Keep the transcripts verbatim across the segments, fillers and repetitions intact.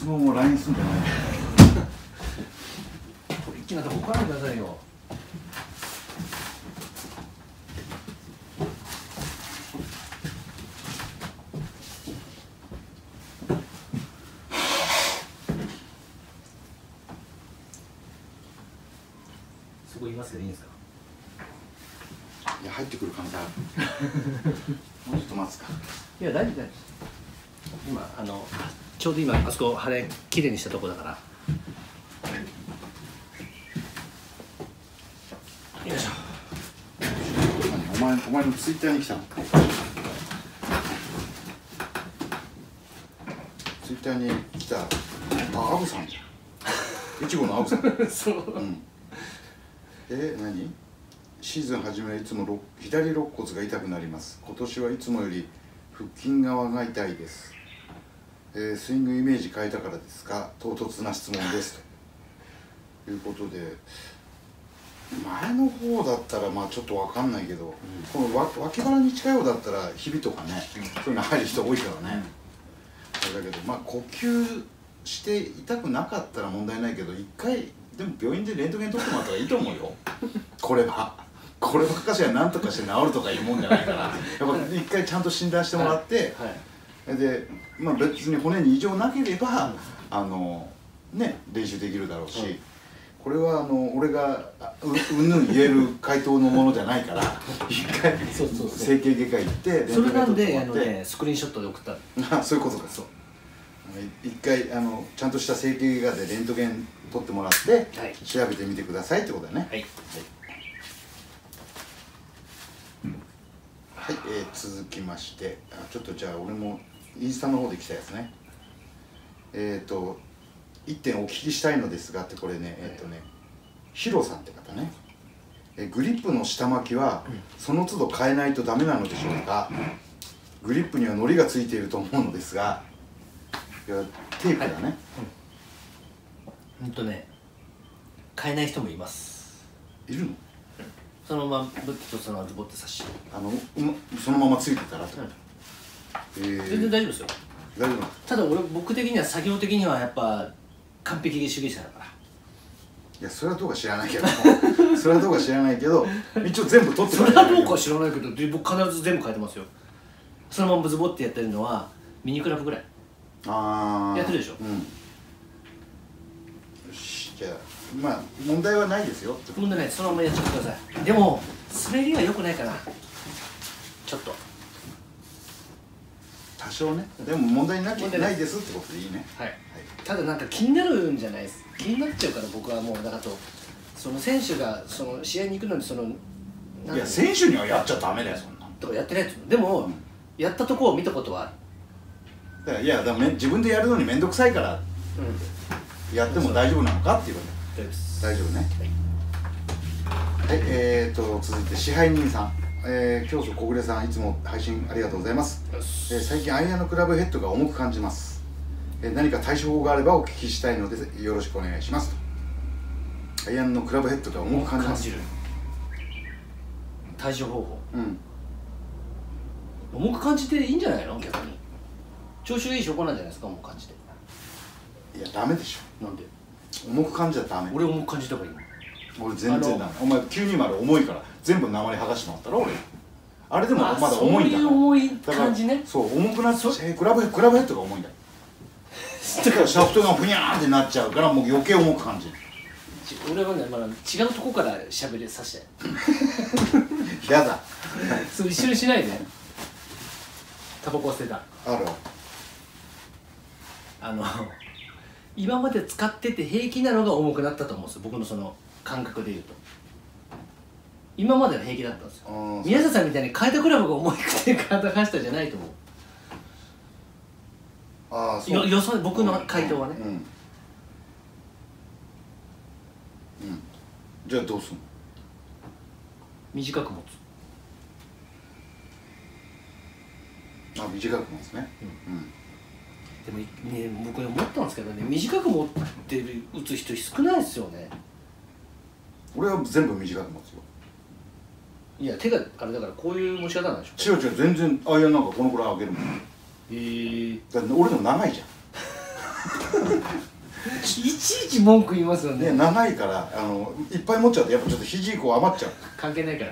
ももう ライン すんじゃないトリッキーなとこ置かないでくださいよ。そこ言いますけどいいんですか。 いや入ってくる可能性あるもうちょっと待つか。 いや大丈夫大丈夫。今あのちょうど今あそこ晴れきれいにしたとこだから。よいしょ。 お前お前のツイッターに来たの。ツイッターに来たあアブさんじゃん。いちごのアブさん。 そう。 うん。えー、何？シーズン初めはいつもろ左肋骨が痛くなります。今年はいつもより腹筋側が痛いです。えー、スイングイメージ変えたからですか。唐突な質問ですということで、前の方だったらまあちょっと分かんないけど、うん、このわ脇腹に近い方だったらひびとかね、うん、そういうの入る人多いからね、うん、だけどまあ呼吸して痛くなかったら問題ないけど、一回でも病院でレントゲン取ってもらった方がいいと思うよこれはこればっかしは何とかして治るとかいうもんじゃないからやっぱ一回ちゃんと診断してもらって、はいはい、で、まあ、別に骨に異常なければ、うん、あのね練習できるだろうし、うん、これはあの俺がううんぬん言える回答のものじゃないから一回整形外科行ってレントゲン取ってもらって、 それなんであの、ね、スクリーンショットで送ったあそういうことか。そう一回あのちゃんとした整形外科でレントゲン取ってもらって、はい、調べてみてくださいってことだね。はい、はいはい、えー、続きましてあちょっとじゃあ俺もインスタの方で来たやつね。えっ、ー、と一点お聞きしたいのですがってこれねえっ、ー、とねヒロさんって方ね、えー、グリップの下巻きはその都度変えないとダメなのでしょうか。グリップには糊がついていると思うのですが、いやテープだね、はい、 うん、ほんとね変えない人もいます。 いるの？ そのままブッとそのズボッて刺しあの、うま、そのままついてたらと、うん、 えー、全然大丈夫ですよ。 大丈夫。ただ俺僕的には作業的にはやっぱ完璧主義者だから。 いやそれはどうか知らないけどそれはどうか知らないけど一応全部取ってそれはどうか知らないけど僕必ず全部変えてますよ。そのままズボッてやってるのはミニクラブぐらいあやってるでしょ。うん、よしじゃあまあ問題はないですよ。 問題ない。そのままやっちゃってください。でも滑りは良くないかなちょっと多少ね。でも問題なきないですってことでいいね。 はい、はい、ただなんか気になるんじゃないです。気になっちゃうから僕はもうだからとその選手がその試合に行くのにそのいや選手にはやっちゃダメだよそんなとかやってないです。でも、うん、やったとこを見たことはある。だからいやだから自分でやるのに面倒くさいから、うん、やっても大丈夫なのかっていうこと。大丈夫ね。はい、はい、えーと続いて支配人さん、えー、教祖小暮さんいつも配信ありがとうございます。えー、最近アイアンのクラブヘッドが重く感じます。えー、何か対処法があればお聞きしたいのでよろしくお願いしますと。アイアンのクラブヘッドが重く感じます。 対処方法、うん、重く感じていいんじゃないの。逆に調子がいい証拠なんじゃないですか。重く感じて。 いやダメでしょ。なんで重く感じちゃダメ。 俺重く感じた方がいい。 俺全然ダメ。お前きゅうにまる重いから全部鉛剥がしてもらったろ俺。あれでもまだ重いんだから。そういう重い感じね。 そう重くなっちゃう。クラブクラブヘッドが重いんだよだからシャフトがふにゃーってなっちゃうからもう余計重く感じる。 俺はね、まだ違うとこから喋れさせてやだそう一緒にしないで。タバコ捨てた。 あるあの今まで使ってて平気なのが重くなったと思うんですよ。僕のその感覚で言うと今までは平気だったんですよ。宮下さんみたいに変えたクラブが重くて体がしたじゃないと思う。ああそうよよそ僕の回答はね、うんうんうん、 じゃあどうすんの。 短く持つ。あ短く持つね、うんうんでもね、僕思ったんですけどね、短く持ってる打つ人少ないですよね。 俺は全部短く持つよ。 いや手があれだからこういう持ち方なんでしょ。 違う違う全然アイアンなんかこのくらい上げるもん。へえー、だって俺でも長いじゃんいちいち文句言いますよね。 ね、長いからあのいっぱい持っちゃうとやっぱちょっと肘こう余っちゃう。 関係ないから。 い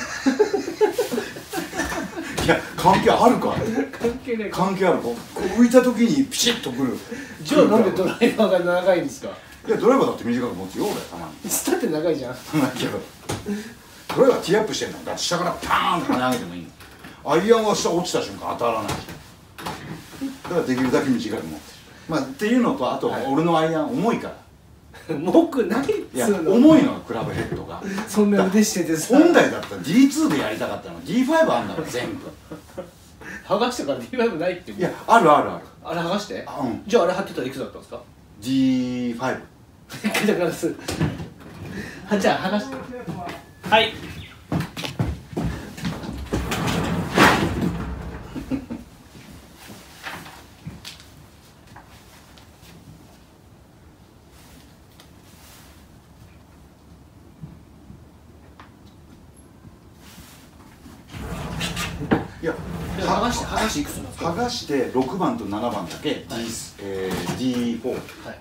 や関係あるから。 関係ないから。 関係ある。こう浮いた時にピシッとくる。 じゃあなんでドライバーが長いんですか。 いやドライバーだって短く持つよ俺たまに。 つったって長いじゃん。 長いけどドライバーティーアップしてんの。だって下からパーンって跳ね上げてもいいの。アイアンは下落ちた瞬間当たらないし、だからできるだけ短く持ってる。まあっていうのと、あと、はい、俺のアイアン重いから重くないっつうの。重いのクラブヘッドが。 そんな腕しててさ、 本来だったら ディーツー でやりたかったの。 ディーファイブ あんだから全部剥がしてから ディーファイブ ないって。 いやあるあるある。 あれ剥がして、 うん、 じゃああれ貼ってたらいくつだったんですか。 ディーファイブだからすじゃあ剥がして。はい。 いや剥がして剥がしていくつなんですか。 剥がしてろくばんとななばんだけ ディー、えー、ディーフォー、はい、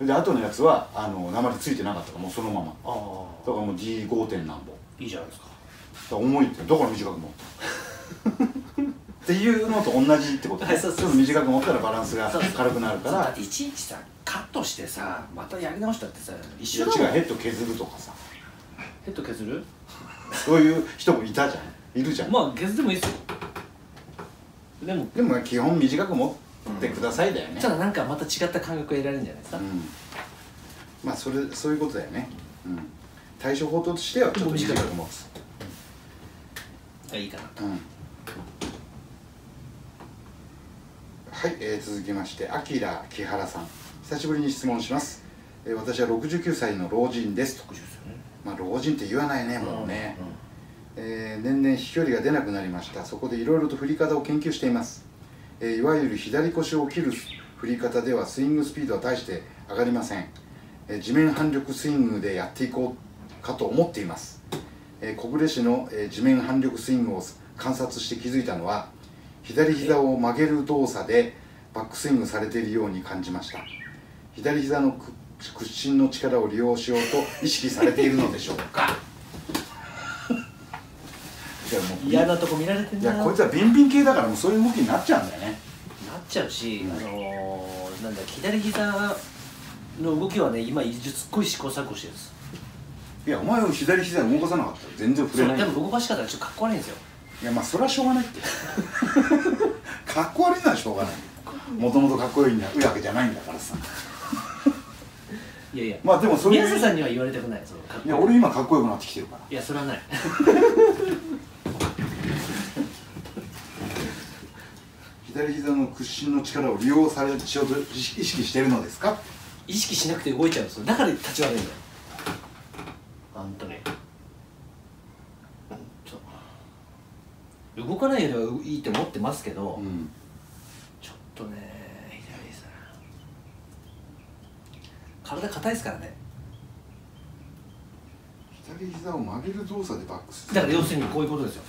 で後のやつはあの鉛ついてなかったからもうそのまま。ああだからもう ディーご 点何本。 いいじゃないですか。 だから重いってだから短く持ったっていうのと同じってことね。ちょっと短く持ったらバランスが軽くなるから。 だっていちいちさカットしてさまたやり直したってさ一緒だもん。 違うヘッド削るとかさ。 ヘッド削るそういう人もいたじゃん、いるじゃん。 まあ削ってもいいですよ。でもでも基本短く持ってくださいだよね。 ただなんかまた違った感覚が得られるんじゃないですか。うん、 まあそれそういうことだよね。うん、対処法としてはちょっと短く持つがいいかなと。うん、 はい、えー、続きましてあきら木原さん、久しぶりに質問します。えー、私はろくじゅうきゅうさいの老人ですと。まあ老人って言わないねもうね。うんうん、えー、年々飛距離が出なくなりました。そこでいろいろと振り方を研究しています。えー、いわゆる左腰を切る振り方ではスイングスピードは大して上がりません。えー、地面反力スイングでやっていこうかと思っています。えー、小暮氏の、えー、地面反力スイングを観察して気づいたのは、左膝を曲げる動作でバックスイングされているように感じました。左膝の屈伸の力を利用しようと意識されているのでしょうか。 嫌なとこ見られてんな。 いやこいつはビンビン系だからもうそういう動きになっちゃうんだよね。 なっちゃうし、うん、あのー、なんだ左膝の動きはね今すっごい試行錯誤してるんです。 いやお前は左膝動かさなかったら全然触れない。 でも動かし方がちょっとかっこ悪いんですよ。 いやまあそれはしょうがないってかっこ悪いのはしょうがない。もともとかっこいいんだわけじゃないんだからさ。 いやいやまあでもそういう宮下さんには言われたくない。そのかっこいい。 いや俺今かっこよくなってきてるから。 いやそれはない左膝の屈伸の力を利用されしようと意識しているのですか。 意識しなくて動いちゃうんですよ。だから立ち悪いんだよ本当に。動かないよりはいいと思ってますけど、うん、ちょっとね左膝体硬いですからね。 左膝を曲げる動作でバックスだから要するにこういうことですよ。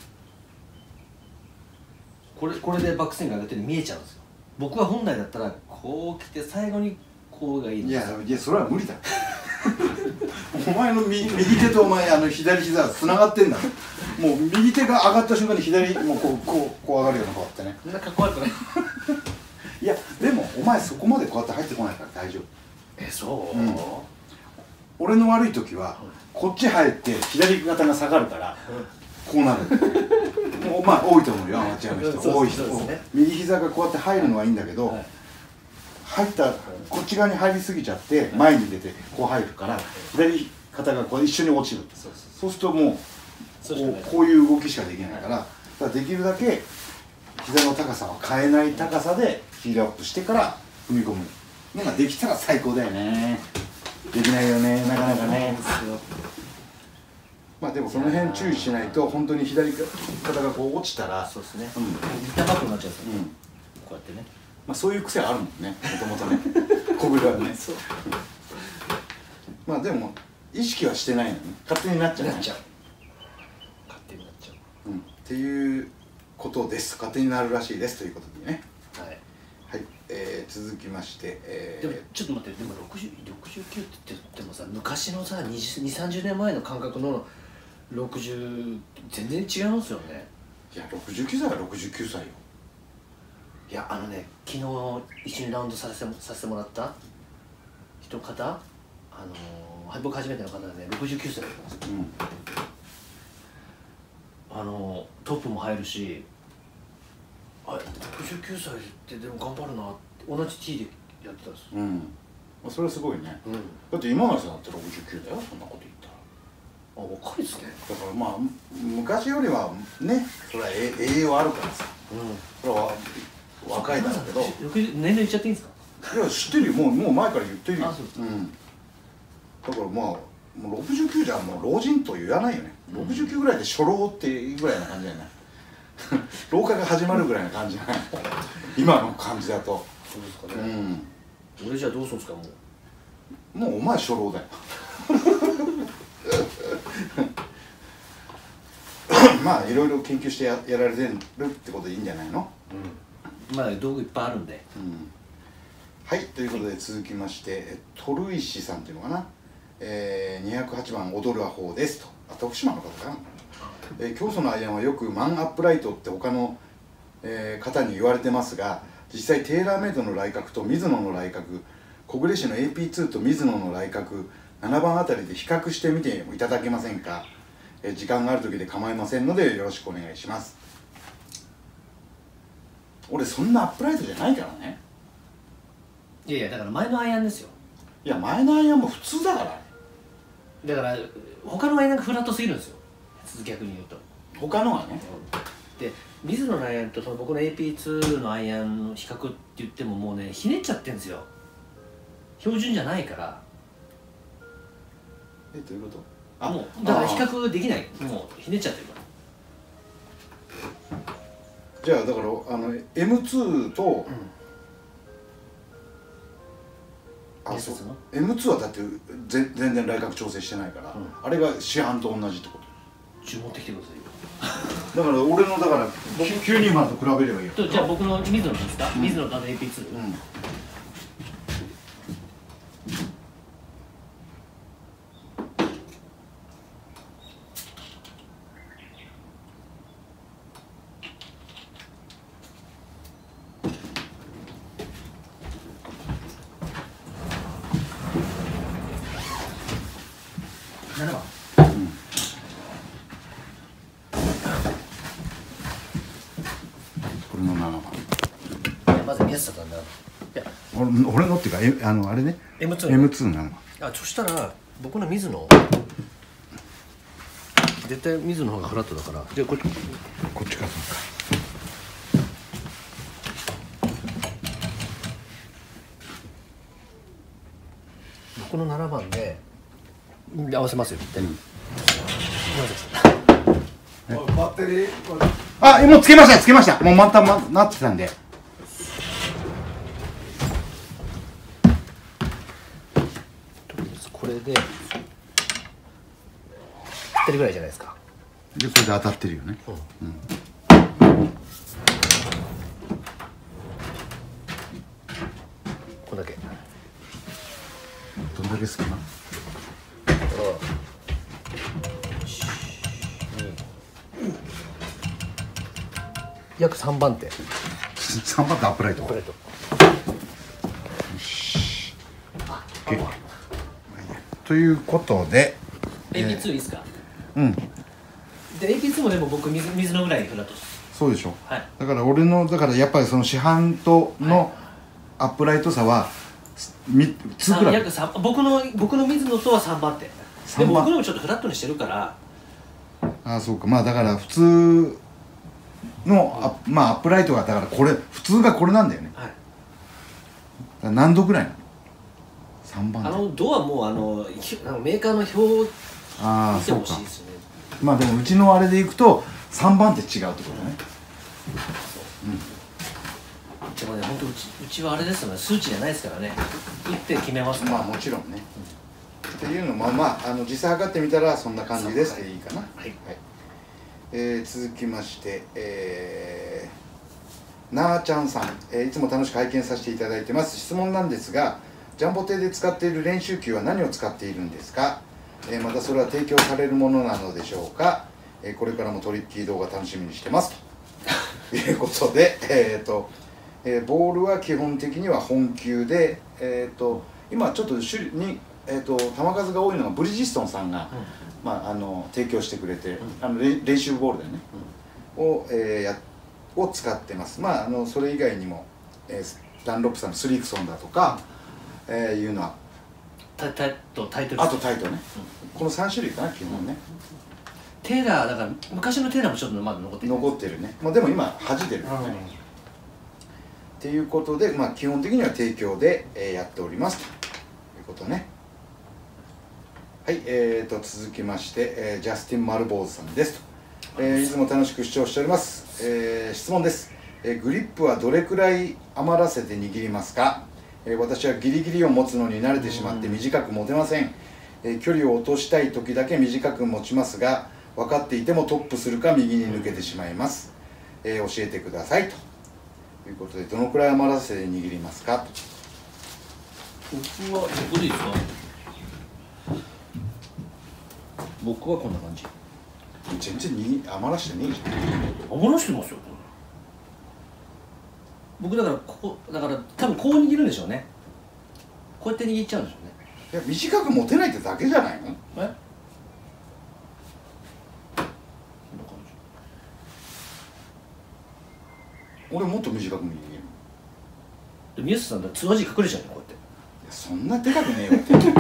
これこれでバックスイング上げてる見えちゃうんですよ。僕は本来だったらこう来て最後にこうがいいんですよ。 いやいやそれは無理だお前の右右手とお前あの左膝がつながってんだもう右手が上がった瞬間に左もうこうこうこう上がるようなこうやってね。 そんなかっこ悪くないいやでもお前そこまでこうやって入ってこないから大丈夫。 えそう、 うん、俺の悪い時はこっち入って左肩が下がるから、うん、こうなるもうまあ多いと思うよアマチュアの人多い人、ね、右膝がこうやって入るのはいいんだけど、はい、入ったこっち側に入りすぎちゃって前に出てこう入るから左肩がこう一緒に落ちる。そうそうするともうこう、こういう動きしかできないから、だからできるだけ膝の高さを変えない高さでヒールアップしてから踏み込むのができたら最高だよね。できないよねなかなかね。まあでもその辺注意しないと本当に左肩がこう落ちたらそうですね。うん。痛くなっちゃうんですよ。うん。こうやってね。 まあそういう癖あるもんねもともとね小暮はね。そう。まあでも意識はしてないのに勝手になっちゃう。 なっちゃう。勝手になっちゃう。 うん。っていうことです。勝手になるらしいですということでね。はい。はい。えー、 続きまして、えー、 でもちょっと待って、でもろくじゅう、ろくじゅうきゅうって言ってもさ、昔のさにじゅう、さんじゅうねんまえの感覚のろくじゅう全然違いますよね。 いやろくじゅうきゅうさいはろくじゅうきゅうさいよ。 いやあのね、昨日一緒にラウンドさせてさせてもらった人方、あのー、僕初めての方でねろくじゅうきゅうさいだったんですよ、うん、あのー、トップも入るし、あれろくじゅうきゅうさいってでも頑張るなって、同じ T でやってたんですよ。 うん、まあ、それはすごいね、うん、だって今成さんだってろくじゅうきゅうだよ、そんなこと言ったら。 あ、若いですね。 だからまあ昔よりはね、それは栄養あるからさ、うん、それは若いだろうけど。 年齢言っちゃっていいんですか？ いや知ってるよ、もうもう前から言ってるよ。 あ、そうですか。 うん、だからまあもうろくじゅうきゅうじゃもう老人と言わないよね、うん、ろくじゅうきゅうぐらいで初老っていうぐらいな感じじゃない老化が始まるぐらいな感じじゃない今の感じだと。 そうですかね、うん、俺じゃあどうするんですか？もうもうお前初老だよまあいろいろ研究して や, やられてるってことでいいんじゃないの？ うん、まあ道具いっぱいあるんで、うん、 はい、ということで続きまして鳥石さんっていうのかな、えー、にひゃくはちばん踊るアホですと。あ、徳島の方かな、えー、教祖のアイアンはよくマンアップライトって他の、えー、方に言われてますが、実際テーラーメイドの来角とミズノの来角、小暮市の エーピーツー とミズノの来角ななばんあたりで比較してみていただけませんか？えー、時間がある時で構いませんのでよろしくお願いします。俺そんなアップライトじゃないからね。 いやいや、だから前のアイアンですよ。 いや前のアイアンも普通だから。 だから他のアイアンがフラットすぎるんですよ、逆に言うと。 他のはね、 うん、で水野のアイアンとその僕の エーピーツー のアイアンの比較って言ってももうねひねっちゃってんですよ、標準じゃないから。 え、どういうこと？ あ、もうだから比較できない、もうひねっちゃってるから。 じゃあだからあの エムツー と、うん、あ、そう エムツー はだって全然来角調整してないから、うん、あれが市販と同じってこと。 ちょ持ってきてくださいよだから俺のだからきゅうにまんと比べればいいよ。 じゃあ僕の水野ですか、うん、水野とあの エーピーツー、うん、ななばん、うん、 これのななばん。 いやまず宮下さんだ。いや俺, 俺のっていうか、えあのあれねエムツーエムツー のななばん。 あ、そしたら僕の水野絶対水野の方がフラットだから、じゃあこっちこっちからそうか。 僕のななばんで合わせますよ、うん、 バッテリー、あ、もうつけましたつけました、もう満タン、ま、なってたんで。 これでぴったりぐらいじゃないですか。 でこれで当たってるよね、うんうん、 こんだけ。 どんだけ隙間？ 約さんばんてさんばんてアップライト。 アップライト。 よし。ということでエーピーツー いいですか？ うん。 で エーピーツー もでも僕水水のぐらいフラット。 そうでしょ。 はい。 だから俺のだからやっぱりその市販とのアップライト差はみっつくらい。 約さん、僕の僕の水野とはさんばんて。でも僕のもちょっとフラットにしてるから。 ああそうか。まあだから普通のあ、まあアップライトがだからこれ普通がこれなんだよね。はい。何度ぐらいなの？さんばん。 あのドアもあのメーカーの表を見てほしいですね。 まあでもうちのあれでいくとさんばんって違うってことね。 うん。でもね、本当うちうちはあれですよね、数値じゃないですからね。打って決めますから。 まあもちろんね。うん、っていうのもまああの実際測ってみたらそんな感じですっていいかな。はい。はい。えー、続きまして、えなあちゃんさん、えー、いつも楽しく拝見させていただいてます。質問なんですが、ジャンボ亭で使っている練習球は何を使っているんですか？えー、またそれは提供されるものなのでしょうか？えー、これからもトリッキー動画楽しみにしてますということで、えーとえー、ボールは基本的には本球で、えーと今ちょっと種類に、えーと球数が多いのがブリヂストンさんが、うん、まあ、あの提供してくれて、うん、あの練習ボールでね、うん、を、えー、やを使ってます。まあ、あのそれ以外にも、えー、ダンロップさんのスリークソンだとか、うん、えー、いうのはタイタイトタイトルあとタイトね、うん、このさん種類かな基本ね、うん、 テーラーだから昔のテーラーもちょっとまだ残ってる残ってるね、まあ、でも今弾いてるからね、うん、っていうことで、まあ、基本的には提供で、えー、やっておりますということね。はい、えーと続きまして、えー、ジャスティン・マルボーズさんですと、えー、いつも楽しく視聴しております。えー、質問です、えー、グリップはどれくらい余らせて握りますか？えー、私はギリギリを持つのに慣れてしまって短く持てません。えー、距離を落としたい時だけ短く持ちますが、分かっていてもトップするか右に抜けてしまいます。えー、教えてくださいということで、どのくらい余らせて握りますか？ 僕は僕でいいですか？僕はこんな感じ。 全然に余らしてねえじゃん。 余らしてますよ。僕だからここだから多分こう握るんでしょうね。こうやって握っちゃうんでしょうね。 いや短く持てないってだけじゃないの？え？こんな感じ。俺もっと短くも握る。 で宮下さんだってつわじ隠れちゃうよこうやって。いやそんなでかくねえよって。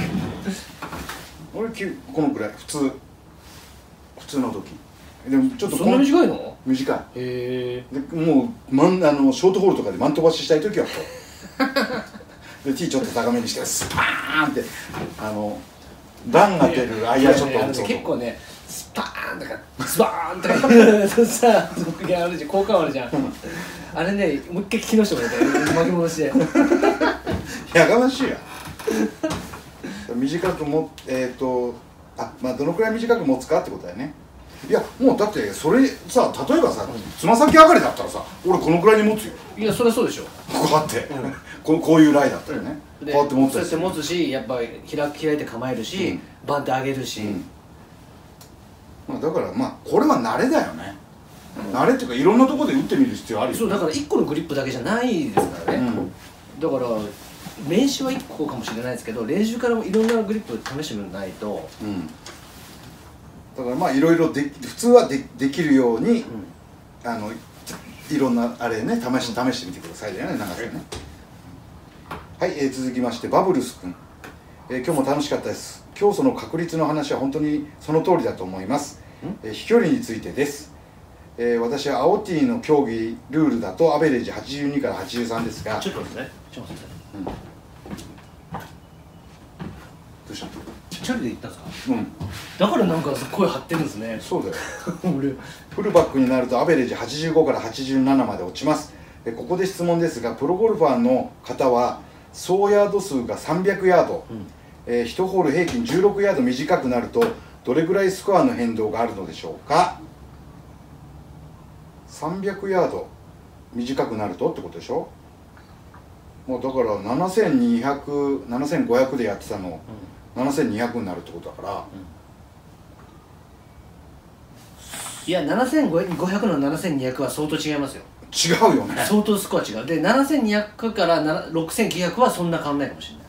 俺このくらい普通普通の時。でもちょっとそんな短いの？ 短い。 へえ。 でもうマンあのショートホールとかでマン飛ばししたい時はこうで T ちょっと高めにしてスパーンってあのランが出るアイアンショットを打つ音。 結構ねスパーンとかスパーンとかそさいやあるじゃん効果音あるじゃん。あれねもう一回聞き直してもらって巻き戻して。 やがましいや。短くもえっ、ー、とあまあどのくらい短く持つかってことだよね。いやもうだってそれさ例えばさつま先上がりだったらさ俺このくらいに持つよ。 いやそれはそうでしょ。 こうやって、うん、こうこういうライだったらね、うん、こうやって持つそうやって持つしやっぱ開開いて構えるし、うん、バンって上げるし、うん、 まあ、だからまあこれは慣れだよね、うん、慣れっていうかいろんなところで打ってみる必要あるよ、ね、 そうだからいっこのグリップだけじゃないですからね、うん、だから練習はいっこかもしれないですけど練習からもいろんなグリップ試してみないと、うん、 だからまあいろいろで普通は で, できるように、うん、あのいろんなあれね試し、試してみてくださいだよね長瀬ね。はい、えー、続きましてバブルス君、えー、今日も楽しかったです。競争の確率の話は本当にその通りだと思います。えー、飛距離についてです。えー、私は青 T の競技ルールだとアベレージはちじゅうにからはちじゅうさんですが、 ちょっと待ってねちょっと待ってね、うん、どうしたの？ チャリで行ったんですか？ うん。 だからなんか声張ってるんですね。 そうだよ。フルバックになるとアベレージはちじゅうごからはちじゅうななまで落ちます。えここで質問ですが、プロゴルファーの方は総ヤード数がさんびゃくヤード、うん、えー、いちホール平均じゅうろくヤード短くなるとどれぐらいスコアの変動があるのでしょうか？さんびゃくヤード短くなるとってことでしょ？もうだからななせんにひゃく、ななせんごひゃくでやってたの、うん、ななせんにひゃくになるってことだから、うん、 いやななせんごひゃくのななせんにひゃくは相当違いますよ。 違うよね。 相当スコア違う。でななせんにひゃくからろくせんきゅうひゃくはそんな変わんないかもしれない。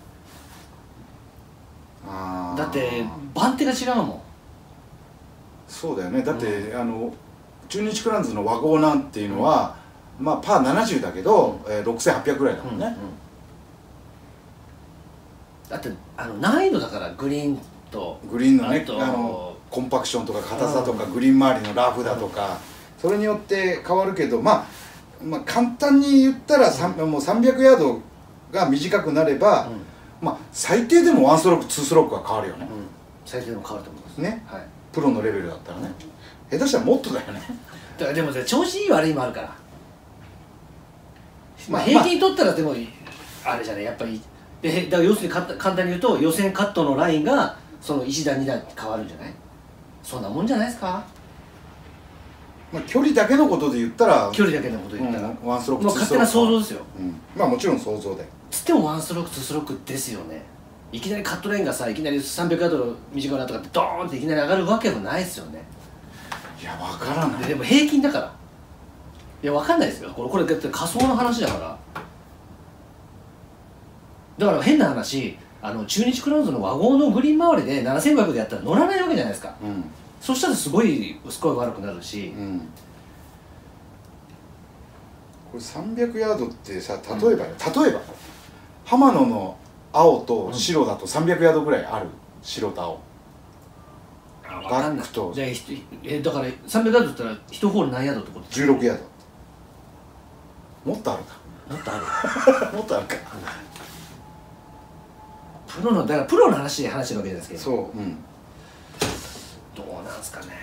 あだって番手が違うもん。 そうだよね。だって、うん、あの中日クランズの和合なんていうのは、うん、まあパーななじゅうだけど、うん、えー、ろくせんはっぴゃくぐらいだもんね、うんうん、 だってあの難易度だからグリーンとグリーンのねあのコンパクションとか硬さとか、うん、グリーン周りのラフだとか、うん、それによって変わるけど、まあ、まあ簡単に言ったら、うん、もうさんびゃくヤードが短くなれば、うん、まあ最低でもワンストロークツーストロークは変わるよね、うん、 最低でも変わると思いますね、はい、プロのレベルだったらね、下手したらもっとだよね。 だからでも調子いい悪いもあるから、まあ、平均取ったらでもあれじゃないやっぱりでだから要するに簡単に言うと予選カットのラインがそのいち段に段変わるんじゃない？そんなもんじゃないですか？ まあ距離だけのことで言ったら距離だけのことで言ったら、 うん、ワンストロークもう勝手な想像ですよ、 うん、まあもちろん想像でつってもワンストロークツーストロークですよね。いきなりカットラインがさいきなりさんびゃくヤードの短くなとかってドーンっていきなり上がるわけもないですよね。 いや分からない。 ででも平均だから、いや分かんないですよ、これこれだって仮想の話だから。だから変な話、あの中日クラウンズのワゴンのグリーン周りでななせんごひゃくでやったら乗らないわけじゃないですか、うん、そしたらすごいスコアが悪くなるし、うん、 これさんびゃくヤードってさ、例えば、うん、例えば浜野の青と白だとさんびゃくヤードぐらいある、白と青。バックとじゃあえだからさんびゃくヤードって言ったらいちホール何ヤードってこと？ じゅうろくヤード。もっとあるか。 もっとあるもっとあるか。 プロのだからプロの話で話してるわけですけど、 そう、うん、 どうなんすかね。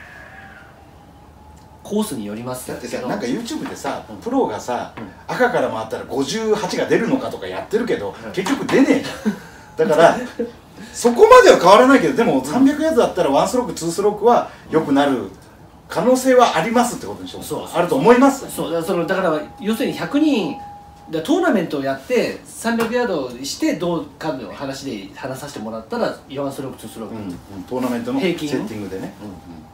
コースによりますだってさ、なんか YouTube でさ、うん、プロがさ、うん、赤から回ったらごじゅうはちが出るのかとかやってるけど、うん、結局出ねえじゃん。だからそこまでは変わらないけど、でもさんびゃくヤードだったらワンストロークツーストロークは良くなる可能性はありますってことでしょ。そうあると思います。 そうだからそのだから要するにひゃくにんだトーナメントをやってさんびゃくヤードしてどうかの話で話させてもらったらワンストロークツーストローク、うんうん、 トーナメントのセッティングでね、うんうん、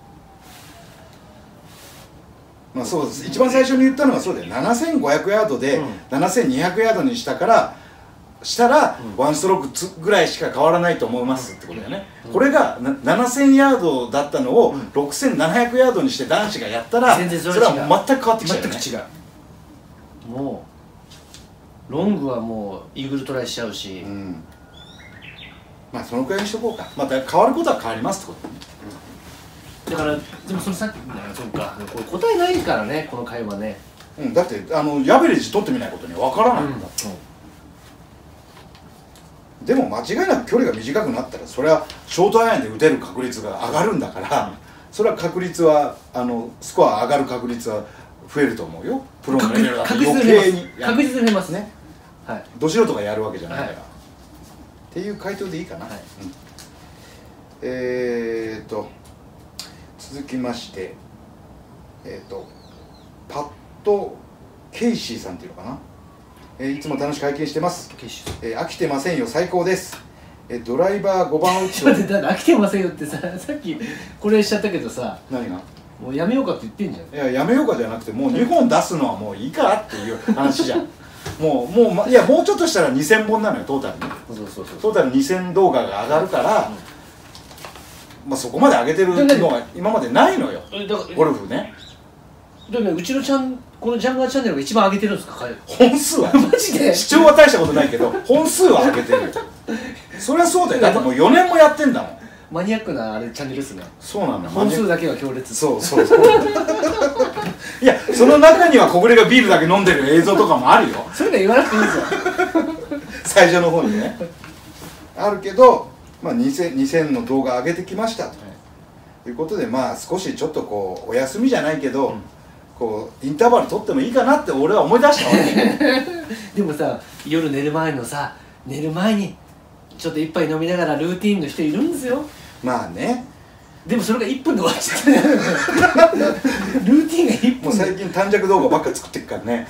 まあそうです。一番最初に言ったのはそうだよ。ななせんごひゃくヤードでななせんにひゃくヤードにしたからしたらワンストロークぐらいしか変わらないと思いますってことだよね、うんうん、これがななせんヤードだったのをろくせんななひゃくヤードにして男子がやったらそれは全く変わってきちゃうよね。 全く違う。もうロングはもうイーグルトライしちゃうし、うん、 まあそのくらいにしとこうか。また変わることは変わりますってことね、 うん、だからでもそのさっきそうかこれ答えないからねこの会話ね、 うん、だってあのヤベレージ取ってみないことには分からないんだ、うんうん、でも間違いなく距離が短くなったらそれはショートアイアンで打てる確率が上がるんだから、うん、それは確率はあのスコア上がる確率は増えると思うよ。プロのレベルだと余計に確実に増えますね。 はい、ど素人がやるわけじゃないから、はい、っていう回答でいいかな、はい、うん、えーっと続きましてえーっとパッド・ケイシーさんっていうのかな、えー、いつも楽しく拝見してます、えー、飽きてませんよ最高です、えー、ドライバーごばんウッドちょっと待って、飽きてませんよってささっきこれしちゃったけどさ、 何がもうやめようかって言ってんじゃん。いややめようかじゃなくてもうにほん出すのはもういいからっていう話じゃんもうもういやもうちょっとしたらにせんぼんなのよトータルに。そうそうそうトータルにせん動画が上がるから、うん、まあそこまで上げてるのは今までないのよゴルフね。 でもねうちのちゃんこのジャンガーチャンネルが一番上げてるんですか本数はマジで視聴は大したことないけど本数は上げてるよそりゃそうだよ。だってもうよねんもやってんだもん。 マニアックなあれチャンネルですね。 そうなんだ。 本数だけは強烈。 そうそうそういやその中には小暮がビールだけ飲んでる映像とかもあるよそういうの言わなくていいですよ最初の方にねあるけど、まあ、にせん, にせんの動画上げてきましたと、はい、いうことでまあ少しちょっとこうお休みじゃないけど、うん、こうインターバル取ってもいいかなって俺は思い出したわけでもさ夜寝る前のさ寝る前にちょっと一杯飲みながらルーティンの人いるんですよ。 まあね。 でもそれがいっぷんで終わっちゃったルーティンがいっぷん。 もう最近短尺動画ばっか作ってっからね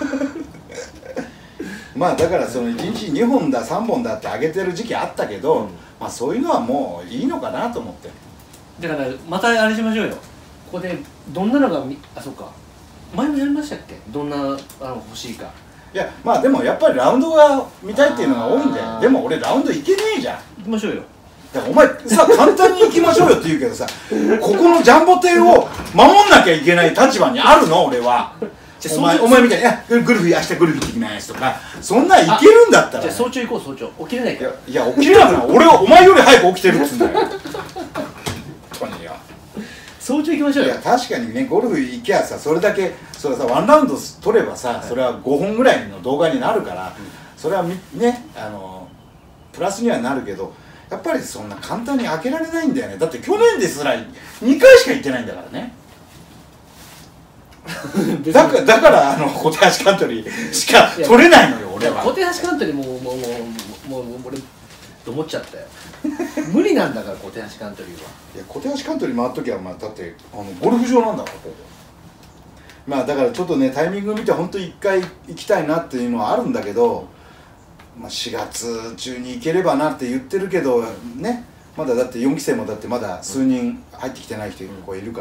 まあだからそのいちにちにほんださんぼんだって上げてる時期あったけど、うん、まあそういうのはもういいのかなと思って。 だからまたあれしましょうよ。ここでどんなのがみあそっか前もやりましたっけ、どんなあの欲しいか。 いやまあでもやっぱりラウンドが見たいっていうのが多いんで。でも俺ラウンド行けねえじゃん。 行きましょうよ。 だからお前さ簡単に行きましょうよって言うけどさここのジャンボ艇を守んなきゃいけない立場にあるの俺は。お前お前みたいに「いやグルフ明日グルフ行ってきます」とかそんなん行けるんだったら、 じゃあ早朝行こう。早朝起きれないから。 いや起きれなくない俺はお前より早く起きてるっつうんだよとによ早朝行きましょうよ。 いや確かにねゴルフ行きゃさそれだけそれさワンラウンド取ればさ、はい、それはごほんぐらいの動画になるから、うん、それはみねあのプラスにはなるけどやっぱりそんな簡単に開けられないんだよね。だって去年ですらにかいしか行ってないんだからねだからだからあの小手橋カントリーしか取れないのよ俺は。 小手橋カントリーもうもうもうもうもう俺と思っちゃったよ。 無理なんだから小手橋カントリーは。 いや小手橋カントリー回っときは、まあ、だってあのゴルフ場なんだからここ。まあだからちょっとねタイミング見て本当にいっかい行きたいなっていうのはあるんだけど、まあ、しがつ中に行ければなって言ってるけどね、まだだってよんきせいもだってまだ数人入ってきてない人がいるから、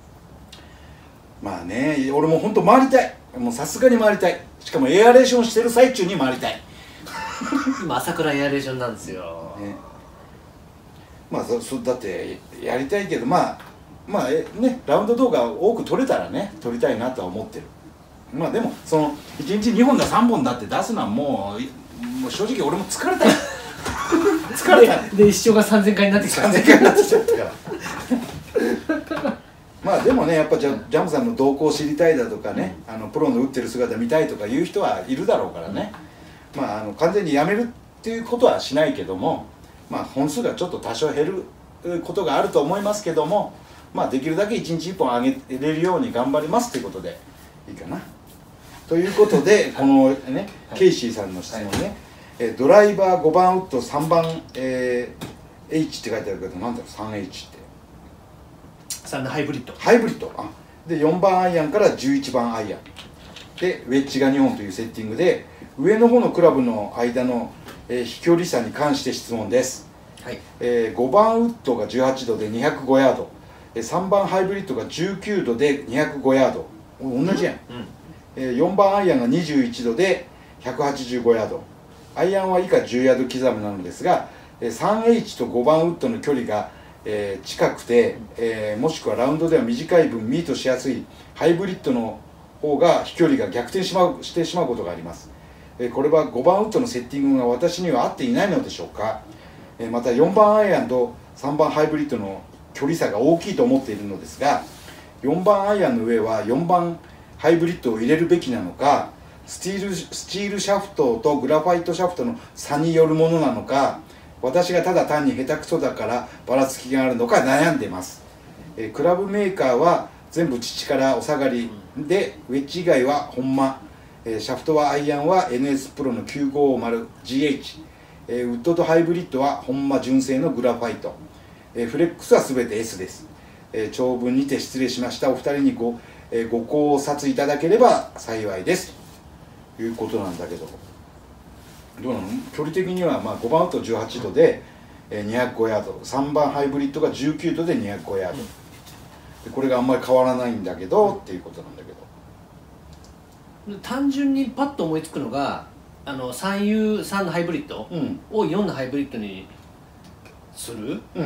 まあね俺も本当回りたい、もうさすがに回りたい、しかもエアレーションしてる最中に回りたい。 今朝倉エアレーションなんですよ、ね、 まあ そ, そだってやりたいけど、まあまあえねラウンド動画多く撮れたらね撮りたいなとは思ってる。まあでもそのいちにちにほんださんぼんだって出すのはもうもう正直俺も疲れたよ。疲れたで一生がさんぜんかいになってきたさんぜんかいになってきちゃったからまあでもねやっぱジャジャムさんの動向を知りたいだとかね、あのプロの打ってる姿見たいとかいう人はいるだろうからね、まああの完全にやめるっていうことはしないけども、まあ本数がちょっと多少減ることがあると思いますけども、まあできるだけいちにちいっぽん上げれるように頑張りますということでいいかな。ということでこのね、はい、ケイシーさんの質問ね、はい、ドライバーごばんウッドさんばん、えー、H って書いてあるけどなんだろう スリーエイチ ってさんのハイブリッドハイブリッドあでよんばんアイアンからじゅういちばんアイアンでウェッジがにほんというセッティングで、上の方のクラブの間の、えー、飛距離差に関して質問です、はいえー、ごばんウッドがじゅうはちどでにひゃくごヤード、さんばんハイブリッドがじゅうきゅうどでにひゃくごヤード、同じやん、うんうんえー、よんばんアイアンがにじゅういちどでひゃくはちじゅうごヤード、アイアンは以下じゅうヤード刻むなのですが、 スリーエイチ とごばんウッドの距離が、えー、近くて、えー、もしくはラウンドでは短い分ミートしやすいハイブリッドの方が飛距離が逆転しまうしてしまうことがあります、えー、これはごばんウッドのセッティングが私には合っていないのでしょうか、えー、またよんばんアイアンとさんばんハイブリッドの距離差が大きいと思っているのですが、よんばんアイアンの上はよんばんハイブリッドを入れるべきなのか、スチール、スチールシャフトとグラファイトシャフトの差によるものなのか、私がただ単に下手くそだからばらつきがあるのか悩んでいます、えー、クラブメーカーは全部父からお下がりで、ウェッジ以外は本間、えー、シャフトはアイアンは エヌエス プロのきゅうごーまるジーエイチ、えー、ウッドとハイブリッドは本間純正のグラファイト、えー、フレックスは全て エス です、えー、長文にて失礼しました。お二人にご、えー、ご考察いただければ幸いですということなんだけど、どうなの距離的にはまあごばんウッドじゅうはちどでにひゃくごヤード、さんばんハイブリッドがじゅうきゅうどでにひゃくごヤード、でこれがあんまり変わらないんだけどっていうことなんだけど、単純にパッと思いつくのがあの スリーユーさん のハイブリッドをよんのハイブリッドにする、うん、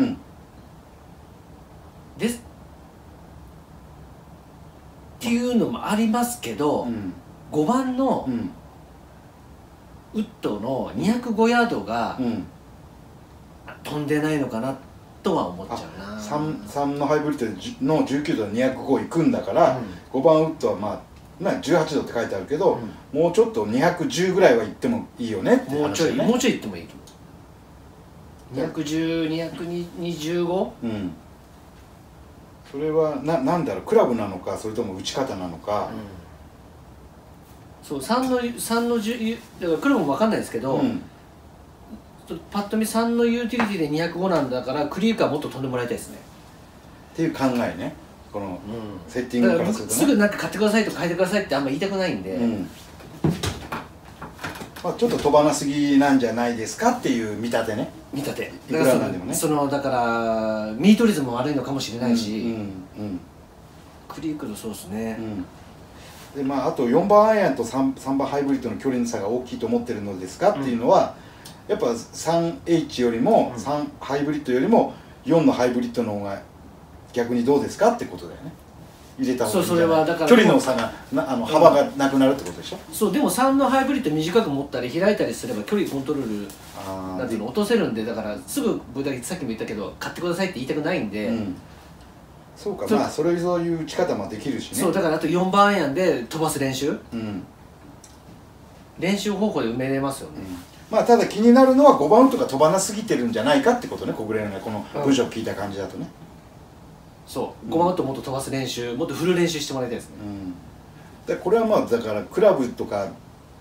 ですっていうのもありますけど、うん、ごばんの、うんウッドのにひゃくごヤードが、うん、飛んでないのかなとは思っちゃうな。 3, さんのハイブリッドのじゅうきゅうどでにひゃくごいくんだから、うん、ごばんウッドはまあ、まあ、じゅうはちどって書いてあるけど、うん、もうちょっとにひゃくじゅうぐらいはいってもいいよねって話だよね。 もうちょいもうちょいいってもいいと思う。にひゃくじゅう、にひゃくにじゅうご、うん、 それはな、なんだろうクラブなのかそれとも打ち方なのか、うんそうさんのさんのじゅうだからクラブも分かんないですけど、うん、パッと見さんのユーティリティでにひゃくごなんだからクリークはもっと飛んでもらいたいですねっていう考えね、このセッティングからするとね、 すぐなんか買ってくださいとか変えてくださいってあんま言いたくないんで、うん、 まあ、ちょっと飛ばなすぎなんじゃないですかっていう見立てね。 見立ていくらなんでもね、 そのだからミート率も悪いのかもしれないし、うんうんうん、クリークのそうですね、うんでまあ、あとよんばんアイアンと 3, さんばんハイブリッドの距離の差が大きいと思ってるのですか、うん、っていうのはやっぱ スリーエイチ よりも、うん、さんハイブリッドよりもよんのハイブリッドの方が逆にどうですかってことだよね。入れた方がいいんじゃない。そうそれはだから距離の差がなあの幅がなくなるってことでしょ、うん、 そうでもさんのハイブリッド短く持ったり開いたりすれば距離コントロールなんていうの落とせるんで、だからすぐさっきも言ったけど買ってくださいって言いたくないんで、うんそうか、まあそれそういう打ち方もできるしね。 そうだからあとよんばんアイアンで飛ばす練習、うん、練習方法で埋めれますよね、うん、 まあただ気になるのはごばんウッドが飛ばなすぎてるんじゃないかってことね、小暮がこの文章を聞いた感じだとね、 うん、そうごばんウッドもっと飛ばす練習もっと振る練習してもらいたいですね、 うん、でこれはまあだからクラブとか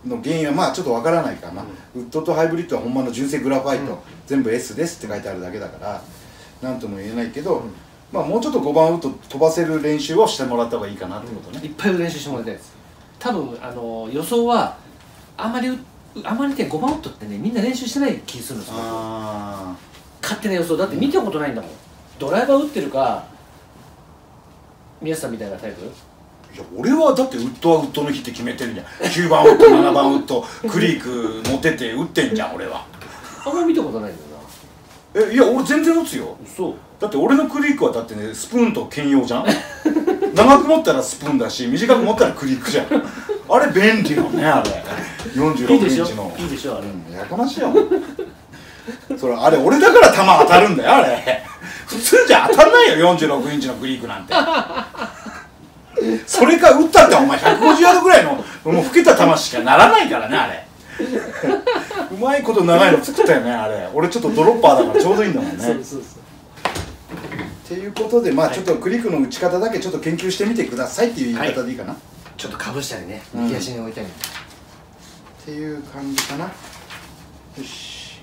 の原因はまあちょっとわからないかな、うん、ウッドとハイブリッドはほんまの純正グラファイト、うん、全部 エス ですって書いてあるだけだから何とも言えないけど、うん、まあもうちょっとごばんウッド飛ばせる練習をしてもらった方がいいかなってことね、 うん、いっぱい練習してもらいたいです。多分あの予想はあまりあまりねごばんウッドってねみんな練習してない気するんですよ。あ勝手な予想だって見たことないんだもん、うん、ドライバー打ってるか宮下さんみたいなタイプ。 いや俺はだってウッドはウッドの日って決めてるじゃんきゅうばんウッドななばんウッドクリーク持ってて打ってんじゃん俺は。 あんまり見たことないんだよな。えいや俺全然打つよ。 そうだって俺のクリークはだってねスプーンと兼用じゃん長く持ったらスプーンだし短く持ったらクリークじゃんあれ便利よねあれよんじゅうろくインチのいいでしょあれ、 うん、やかましいよそれあれ俺だから球当たるんだよあれ普通じゃ当たんないよよんじゅうろくインチのクリークなんてそれか打ったってお前ひゃくごじゅうヤードぐらいのもう老けた球しかならないからねあれうまいこと長いの作ったよねあれ俺ちょっとドロッパーだからちょうどいいんだもんねそうそうそうっていうことでまあちょっとクリークの打ち方だけちょっと研究してみてくださいっていう言い方でいいかな、はい、 ちょっとかぶしたりね右足に置いたり、うん、 っていう感じかな。よし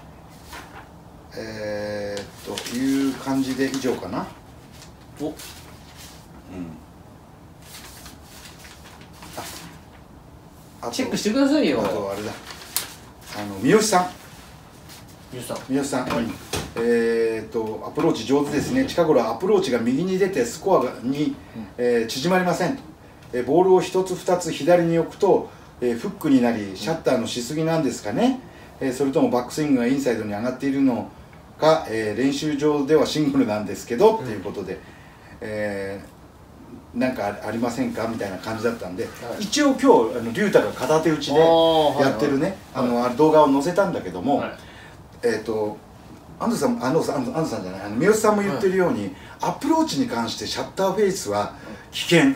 えー、っという感じで以上かな。おうんあチェックしてくださいよ。 あとあれだあの三好さん三好さん三好さん、はい、えー、っとアプローチ上手ですね。近頃アプローチが右に出てスコアがに、うんえー、縮まりませんと、えー、ボールをひとつふたつ左に置くと、えー、フックになりシャッターのしすぎなんですかね、えー、それともバックスイングがインサイドに上がっているのか、えー、練習場ではシングルなんですけど、うん、っていうことで、えーなんかありませんかみたいな感じだったんで、はい、一応今日あの龍太が片手打ちでやってるね、はいはい、あの動画を載せたんだけども、はい、えっ、ー、と安藤さん、安藤さん、安藤さんじゃない、あの三好さんも言ってるように、はい、アプローチに関してシャッターフェイスは危険、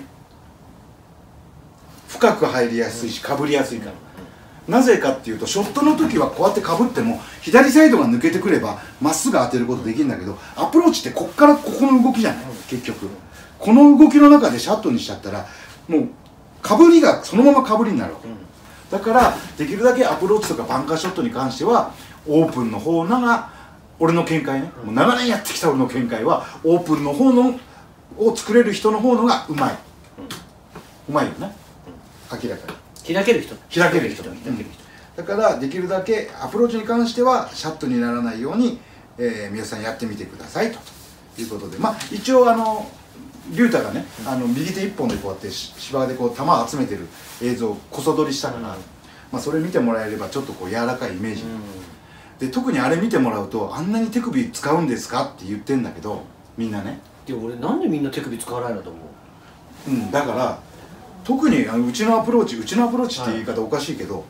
深く入りやすいしかぶりやすいから、うん、なぜかっていうとショットの時はこうやってかぶっても左サイドが抜けてくればまっすぐ当てることできるんだけど、アプローチってこっからここの動きじゃない、うん、結局。この動きの中でシャットにしちゃったらもうかぶりがそのままかぶりになるわけ、うん、だからできるだけアプローチとかバンカーショットに関してはオープンの方のが俺の見解ね、うん、もう長年やってきた俺の見解はオープンの方のを作れる人の方のがうまい、うん、うまいよね、うん、明らかに開ける人開ける人、うん、だからできるだけアプローチに関してはシャットにならないように、えー、皆さんやってみてくださいということで、まあ一応あの龍太がね、うん、あの右手一本でこうやって芝でこう球を集めてる映像をこそ撮りしたから、うん、まあそれ見てもらえればちょっとこう柔らかいイメージ、うん、で特にあれ見てもらうとあんなに手首使うんですかって言ってんだけどみんなね。 で俺なんでみんな手首使わないのと思う。うんだから特にあのうちのアプローチうちのアプローチっていう言い方おかしいけど、はい、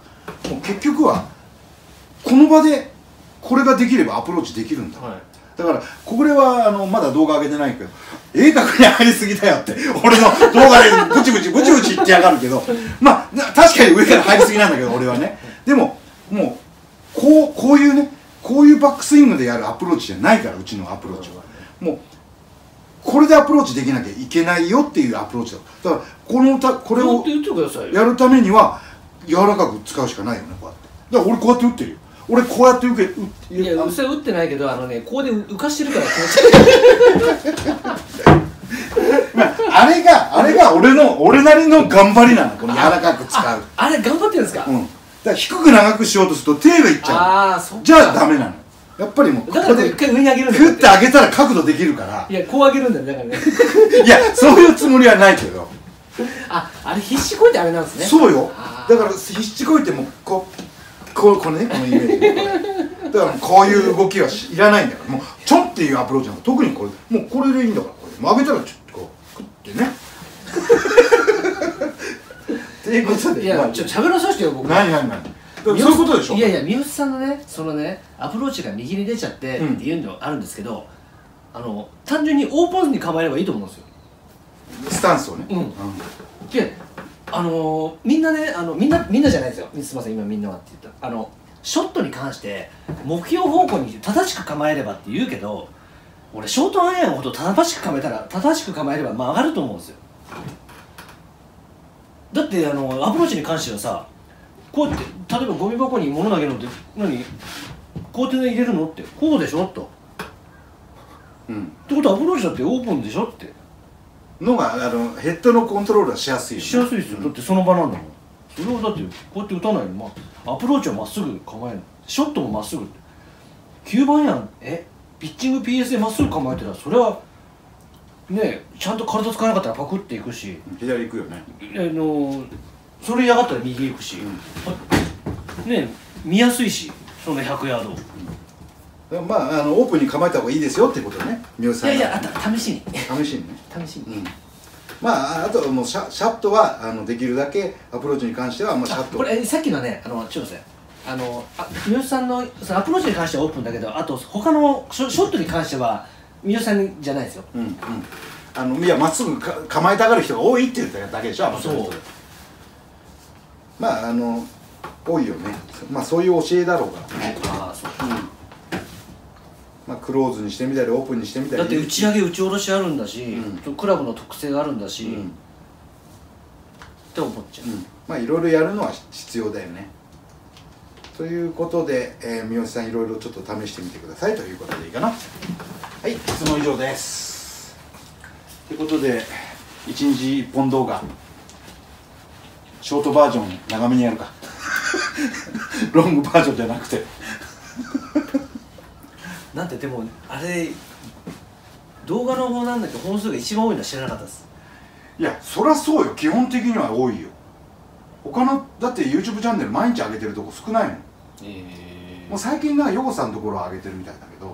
もう結局はこの場でこれができればアプローチできるんだ、はい、だからこれはあのまだ動画上げてないけど鋭角に入りすぎだよって俺の動画でブチブチブチブチ言ってやがるけどまあ確かに上から入りすぎなんだけど俺はねでももうこうこういうねこういうバックスイングでやるアプローチじゃないからうちのアプローチはもうこれでアプローチできなきゃいけないよっていうアプローチだだからこのたこれをやるためには柔らかく使うしかないよねこうやってだから俺こうやって打ってるよ俺こうやって受け打っていやそれ打ってないけどあのねここで浮かしてるから気持ち悪いまあ、あれがあれが俺の俺なりの頑張りなのこの柔らかく使うあ, あれ頑張ってるんですか、 うん、だから低く長くしようとすると手がいっちゃうあそじゃあダメなのやっぱりもうだから一回上に上げるんだよグッて上げたら角度できるからいやこう上げるんだよだからねいやそういうつもりはないけどああれ必死こいてあれなんですねそうよだから必死こいてもこうこうこのねこのイメージだからこういう動きはいらないんだからもうちょんっていうアプローチなんか特にこれもうこれでいいんだからこれ曲げたらちょっとこうクッてねっていうことでいや、まあ、ちょっと喋らさせてよ僕何何何そういうことでしょいやいや三好さんのねそのねアプローチが右に出ちゃってっていうのあるんですけど、うん、あの単純にオープンに構えればいいと思うんですよスタンスをねうん、うん、であのー、みんなねあのみんなみんなじゃないですよすみません今みんなはって言ったあのショットに関して目標方向に正しく構えればって言うけど俺ショートアイアンほど正しく構えたら正しく構えれば曲がると思うんですよだってあのアプローチに関してはさこうやって例えばゴミ箱に物投げるのって何こうやって入れるのってこうでしょと、うん、ってことはアプローチだってオープンでしょってのがあのヘッドのコントロールはしやすいよね。 しやすいですよ、うん、だってその場なんだもん。それをだってこうやって打たないの、まあ、アプローチはまっすぐ構える、ショットもまっすぐってきゅうばんやん、えピッチング ピーエス でまっすぐ構えてたらそれはねちゃんと体使わなかったらパクっていくし左行くよね。 あのそれ嫌がったら右行くし、うん、ね見やすいしそのひゃくヤードを、 うん、まああのオープンに構えた方がいいですよってことね、三好さんが。 いやいやあ試しに試しにね試しに、 うん、まああとはもうシャシャットはあのできるだけアプローチに関してはもうシャット、 これさっきのねあのちょっとねあのあ三好さんのそのアプローチに関してはオープンだけど、あと他のショ、ショットに関しては三好さんじゃないですよ。 うんうん、あのいやまっすぐか構えたがる人が多いって言っただけでしょ。あそうまああの多いよね。まあそういう教えだろうが、ああそう、うん、まあクローズにしてみたりオープンにしてみたり、 だって打ち上げ打ち下ろしあるんだし、うん、クラブの特性があるんだし、うん、って思っちゃう、うん、 まあいろいろやるのは必要だよね。ということで、えー、三好さんいろいろちょっと試してみてくださいということでいいかな。はい、質問以上です。ということでいちにちいっぽん動画ショートバージョン長めにやるかロングバージョンじゃなくてなんてでもあれ動画の方なんだけど本数が一番多いのは知らなかったです。 いやそりゃそうよ、基本的には多いよ。他のだって YouTube チャンネル毎日上げてるとこ少ないもん、えー、もう最近なんかヨコさんのところは上げてるみたいだけど、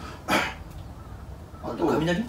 うんうん、あと雷え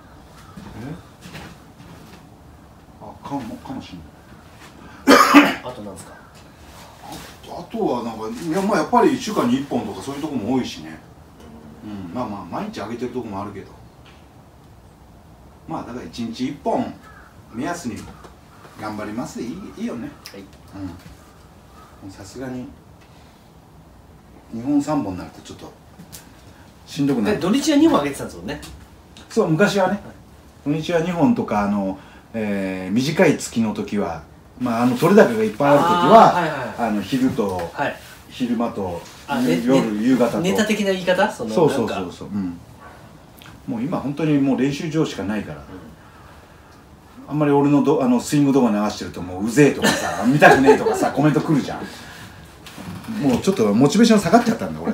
あかもかもしれないあとなんですか。 あ, あとはなんかいや、まあ、やっぱりいっしゅうかんにいっぽんとかそういうとこも多いしね、うん、まあまあ毎日上げてるとこもあるけど、まあだからいちにちいっぽん目安に頑張りますでい い, いいよね。はい、うん、さすがににほんさんぼんになるとちょっとしんどくなる。 土日はにほん上げてたんですもんね。 そう昔はね、はい、土日はにほんとかあの、えー、短い月の時はまああの取れ高がいっぱいある時は あ,、はいはい、あの昼と、はい、昼間と夜、ね、夕方とネタ的な言い方そのそうそうそうそう、うん、もう今本当にもう練習場しかないから、うん、あんまり俺のどあのスイング動画流してるともううぜえとかさ見たくねえとかさコメント来るじゃん。もうちょっとモチベーション下がっちゃったんだ俺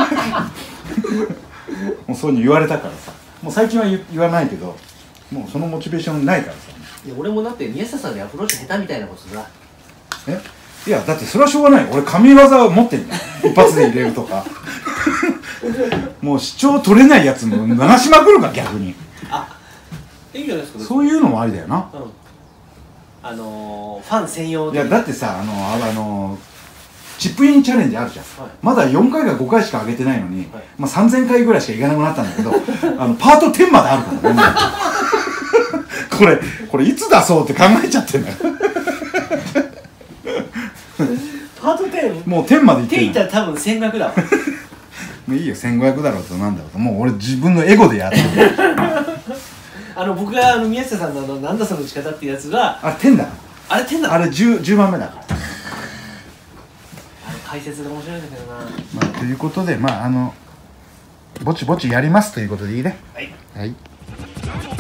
もうそういうに言われたからさ、もう最近は 言, 言わないけどもうそのモチベーションないからさ。 いや俺もだって宮下さんでアプローチ下手みたいなことだ。 えいやだってそれはしょうがないよ、俺神業を持ってんだよ一発で入れるとかもう視聴取れないやつも流しまくるか逆に。 あいいじゃないですか。 そういうのもありだよな、うん、 あのー、ファン専用で。 いやだってさあのあのチップインチャレンジあるじゃん、はい、まだよんかいかごかいしか上げてないのに、はい、まあさんぜんかいぐらいしかいかなくなったんだけどあのパートじゅうまであるからねこれこれいつ出そうって考えちゃってんだよパートじゅう？ もうじゅうまでいってんの。 じゅういったら多分せんごひゃくだわもういいよせんごひゃくだろうとなんだろうと、もう俺自分のエゴでやってるあの僕があの宮下さんのあのなんだその打ち方っていうやつがあれじゅうだあれじゅうだあれ 10, 10番目だからあれ解説で面白いんだけどな、 まあ、ということでまああのぼちぼちやりますということでいいね。 はい、 はい